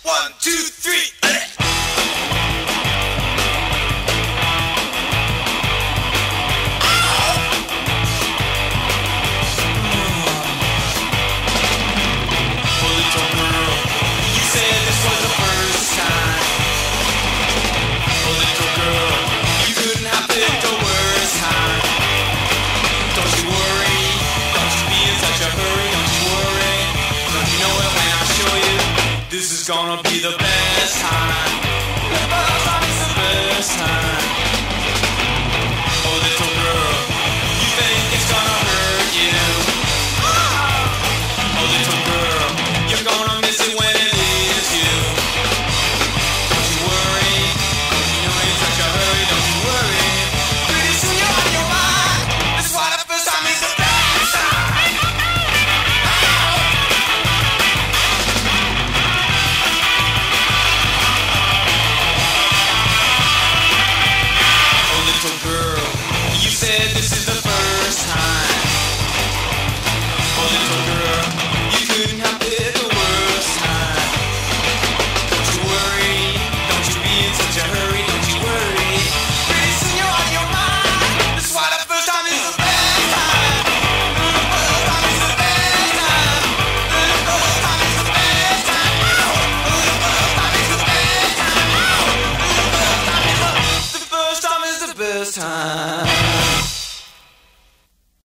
One, two, three. This is gonna be the best time. It's the best time. Oh, little girl, you think it's gonna hurt you? Oh, little girl, you're gonna miss it when it leaves you. Don't you worry, you know it's such a hurry. Don't you worry, pretty soon you're on your mind. That's why the first time is the best time. Little girl, you said this is the